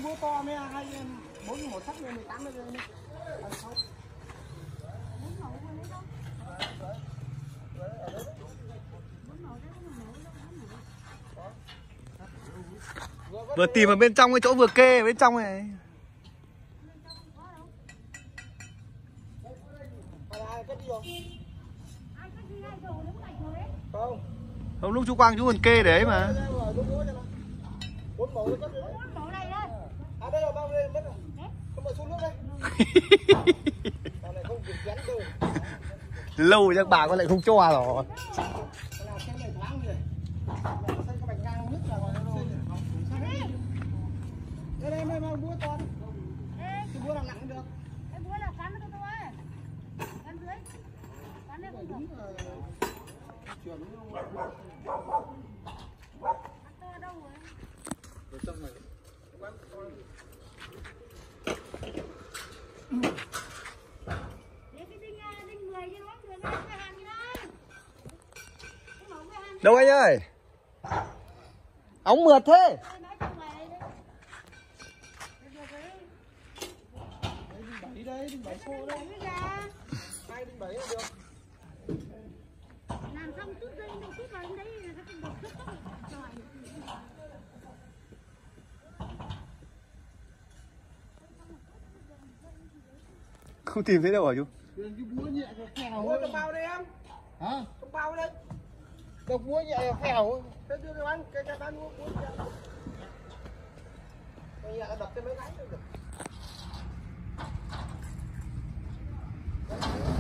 búa to mấy hai 41 sắt 18 rồi. Vừa tìm ở bên trong cái chỗ vừa kê ở bên trong này. Không, lúc chú Quang chú còn kê đấy mà. Lâu chắc bà con lại không cho rồi. Đây đây búa to. Cái búa làm nặng cũng được. Cái búa là cắn nó thôi. Cắn dưới. Cắn lên không được. Chuyển to đâu rồi? ở trong này. Đấy cái đinh 10 chứ nó người ra cái hàng gì đây? Đâu anh ơi? Ống mượt thế. Đây, đinh 7 xô đấy. 2 đinh 7 là được. Làm xong chút dây đâu chút vào đấy là nó không được trời. Không tìm thấy đâu hả chú? Cái búa nhẹ cái phèo. Búa bao đây em? Hả? Không bao đây. Độc búa nhẹ cái phèo. Thế đưa cho anh, cái bán búa nhẹ. Cái nhẹ đập cho mấy cái được.